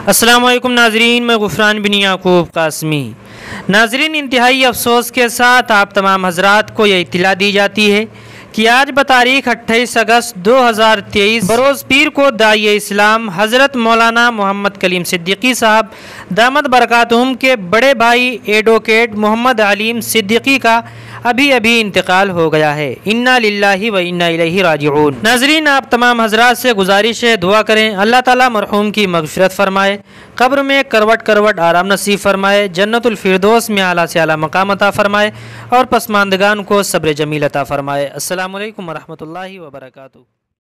अस्सलामु अलैकुम नाजरीन, मैं गुफरान बिन याकूब कासमी। नाजरीन, इंतहाई अफसोस के साथ आप तमाम हजरात को यह इत्तला दी जाती है कि आज बतारीख 28 अगस्त 2023 बरोज़ पीर को दाई इस्लाम हज़रत मौलाना मोहम्मद कलीम सिद्दीकी साहब दामद बरकातुहुम के बड़े भाई एडवोकेट मोहम्मद अलीम सिद्दीकी का अभी इंतकाल हो गया है। इन्ना लिल्लाहि व इन्ना इलैहि राजिऊन। नाजरीन, आप तमाम हजरात से गुजारिश है, दुआ करें अल्लाह ताला मरहूम की मग़फ़िरत फ़रमाए, कब्र में करवट करवट आराम नसीब फ़रमाए, जन्नतुल फ़िरदौस में आला से आला मकाम अता फ़रमाए और पसमानदगान को सब्र जमील अता फ़रमाए। अस्सलामु अलैकुम व रहमतुल्लाहि व बरकातुहू।